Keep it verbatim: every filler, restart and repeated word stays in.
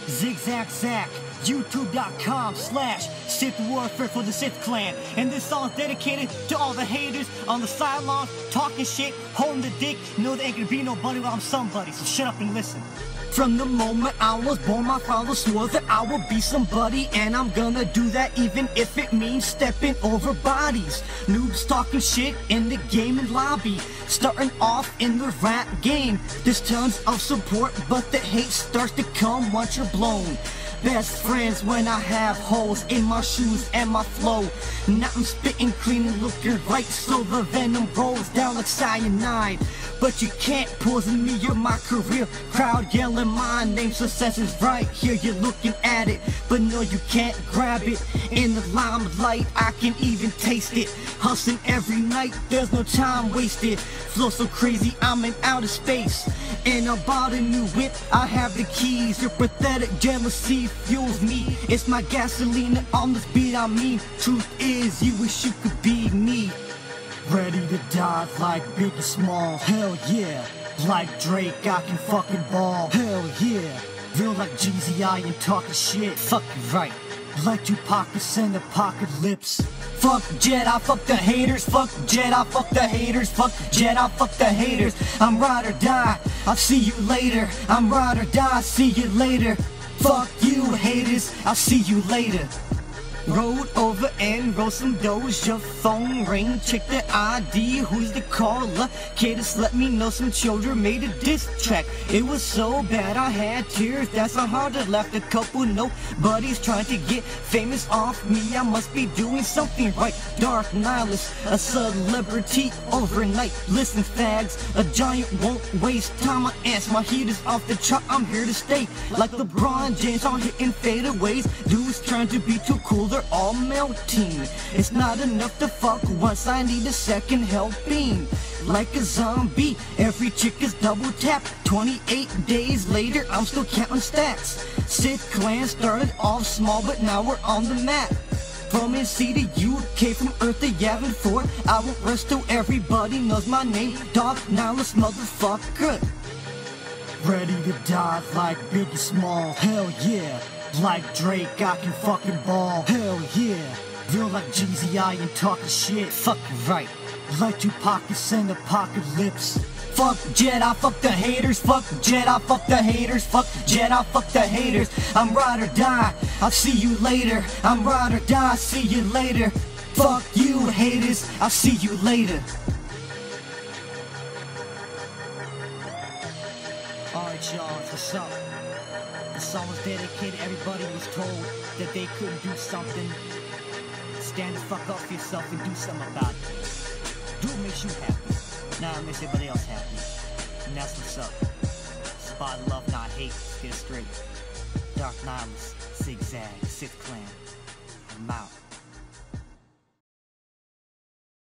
Zigzag Zack, YouTube.com slash Sith Warfare for the Sith Clan. And this song's dedicated to all the haters on the sidelines, talking shit, holding the dick. Know there ain't gonna be nobody while I'm somebody, so shut up and listen. From the moment I was born, my father swore that I would be somebody, and I'm gonna do that even if it means stepping over bodies. Noobs talking shit in the gaming lobby, starting off in the rap game. There's tons of support, but the hate starts to come once you're blown. Best friends when I have holes in my shoes and my flow. Now I'm spitting clean and looking right, so the venom rolls down like cyanide. But you can't poison me or my career. Crowd yelling my name, success is right here. You're looking at it, but no, you can't grab it. In the limelight, I can even taste it. Hustling every night, there's no time wasted. Flow so crazy, I'm in outer space. And I bought a new whip, I have the keys. Your pathetic jealousy fuels me. It's my gasoline and on this beat I mean. Truth is, you wish you could be me. Ready to die like Biggie Small. Hell yeah. Like Drake, I can fucking ball. Hell yeah. Real like Jeezy, I ain't talking shit. Fuck you right. Like Tupac and Apocalypse. Fuck Jedi, fuck the haters. Fuck Jedi, fuck the haters. Fuck Jedi, fuck the haters. I'm ride or die, I'll see you later. I'm ride or die, see you later. Fuck you haters, I'll see you later. Rolled over and roll some doughs. Your phone ring, check the I D. Who's the caller? Kid, just let me know some children made a diss track. It was so bad I had tears. That's how hard I left a couple nobodies trying to get famous off me. I must be doing something right. Dark Nihilist, a celebrity overnight. Listen, fags, a giant won't waste time. My ants, my heat is off the chart. I'm here to stay. Like LeBron James, I'm hitting fadeaways. Dudes trying to be too cool. They're all melting. It's not enough to fuck once, I need a second helping. Like a zombie, every chick is double tapped. Twenty-eight days later, I'm still counting stats. Sith Clan started off small, but now we're on the map. From N C to U K, from Earth to Yavin four, I won't rest till everybody knows my name. Dark Nihilist motherfucker. Ready to die like Biggie Small. Hell yeah. Like Drake, I can fucking ball. Hell yeah. Real like Jeezy, I ain't talking shit. Fuck you right. Like Tupac and Apocalypse. Fuck Jedi, fuck the haters. Fuck Jedi, fuck the haters. Fuck Jedi, fuck the haters. I'm ride or die, I'll see you later. I'm ride or die, see you later. Fuck you haters, I'll see you later. Alright y'all, what's up? The song was dedicated, everybody was told that they couldn't do something. Stand the fuck up for yourself and do something about it. Do what makes you happy. Now it makes everybody else happy. And that's what's up. It's about love, not hate. Let's get it straight. Dark Nihilist, Zigzag, Sith Clan. I'm out.